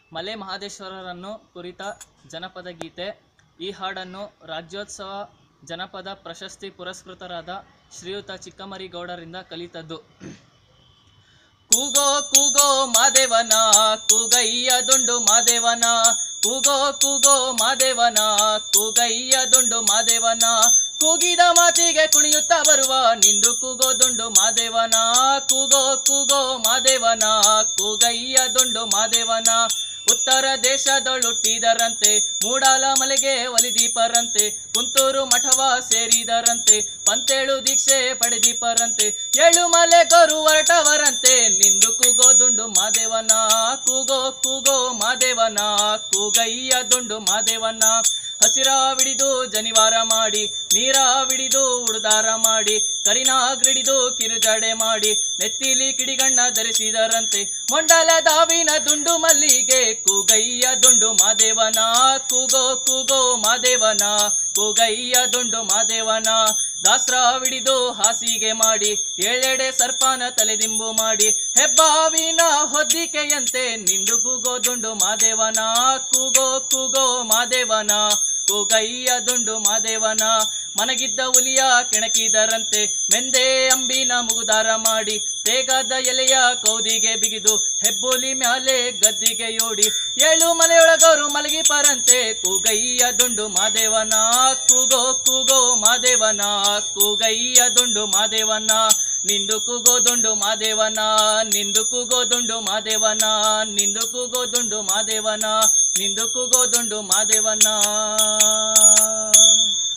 ಮಲೆ ಮಹದೇಶ್ವರರನ್ನು ಕುರಿತ ಜನಪದ ಗೀತೆ. ಈ ಹಾಡನ್ನು ರಾಜ್ಯೋತ್ಸವ ಜನಪದ ಪ್ರಶಸ್ತಿ ಪುರಸ್ಕೃತರಾದ ಶ್ರೀಯುತ ಚಿಕ್ಕಮರಿಗೌಡರಿಂದ ಕಲಿತದ್ದು. ಕೂಗೋ ಕೂಗೋ ಮಾದೇವನ ಕೂಗಯ್ಯ ದುಂಡು ಮಾದೇವನ, ಕೂಗೋ ಕೂಗೋ ಮಾದೇವನ ಕೂಗಯ್ಯ ದುಂಡು ಮಾದೇವನ, ಕೂಗಿದ ಮಾತಿಗೆ ಕುಣಿಯುತ್ತಾ ಬರುವ ನಿಂದು ಕೂಗೋ ದುಂಡು ಮಾದೇವನ, ಕೂಗೋ ಕೂಗೋ ಮಾದೇವನ ಕೂಗಯ್ಯ ದುಂಡು ಮಾದೇವನ. ಉತ್ತರ ದೇಶದೊಳುಟ್ಟಿದರಂತೆ ಮೂಡಾಲ ಮಲೆಗೆ ಒಲಿದೀಪರಂತೆ, ಕುಂತೂರು ಮಠವ ಸೇರಿದರಂತೆ ಪಂತೇಳು ದೀಕ್ಷೆ ಪಡೆದೀಪರಂತೆ, ಏಳು ಮಲೆ ಗರು ಹೊರಟವರಂತೆ ನಿಂದು ಕೂಗೋ ದುಂಡು ಮಾದೇವನ, ಕೂಗೋ ಕೂಗೋ ಮಾದೇವನ ಕೂಗಯ್ಯ ದುಂಡು ಮಾದೇವನ. ಹಸಿರಾವಿಡಿದು ಜನಿವಾರ ಮಾಡಿ, ನೀರಾವಿಡಿದು ಉಡುದಾರ ಮಾಡಿ, ಕರಿನಾಗ್ರಿಡಿದು ಕಿರುಜಡೆ ಮಾಡಿ, ನೆತ್ತಿಲಿ ಕಿಡಿಗಣ್ಣ ಧರಿಸಿದರಂತೆ ಮೊಂಡಲ ದಾವಿನ ದುಂಡು ಮಲ್ಲಿಗೆ ಕೂಗಯ್ಯ ದುಂಡು ಮಾದೇವನ, ಕೂಗೋ ಕೂಗೋ ಮಾದೇವನ ಕೂಗಯ್ಯ ದುಂಡು ಮಾದೇವನ. ದಾಸ್ರಾವಿಡಿದು ಹಾಸಿಗೆ ಮಾಡಿ, ಏಳೆಡೆ ಸರ್ಪನ ತಲೆದಿಂಬು ಮಾಡಿ, ಹೆಬ್ಬಾವಿನ ಹೊದ್ದಿಕೆಯಂತೆ ನಿಂದು ಕೂಗೋ ದುಂಡು ಮಾದೇವನ, ಕೂಗೋ ಕೂಗೋ ಮಾದೇವನ ಕೂಗಯ್ಯ ದುಂಡು ಮಾದೇವನ. ಮನಗಿದ್ದ ಹುಲಿಯ ಕೆಣಕಿದರಂತೆ ಮೆಂದೆ ಅಂಬಿನ ಮುಗುದಾರ ಮಾಡಿ, ತೇಗದ ಎಲೆಯ ಕೌದಿಗೆ ಬಿಗಿದು ಹೆಬ್ಬುಲಿ ಮ್ಯಾಲೆ ಗದ್ದಿಗೆ ಯೋಡಿ, ಏಳು ಮಲೆಯೊಳಗವರು ಮಲಗಿಪರಂತೆ ಕೂಗಯ್ಯ ದುಂಡು ಮಾದೇವನ, ಕೂಗೋ ಕೂಗೋ ಮಾದೇವನ ಕೂಗಯ್ಯ ದುಂಡು ಮಾದೇವನ. ನಿಂದು ಕೂಗೋ ದುಂಡು ಮಾದೇವನ, ನಿಂದು ಕೂಗೋ ದುಂಡು ಮಾದೇವನ, ನಿಂದು ಕೂಗೋ ದುಂಡು ಮಾದೇವನ, ನಿಂದು ಕೂಗೋ ದುಂಡು ಮಾದೇವನ.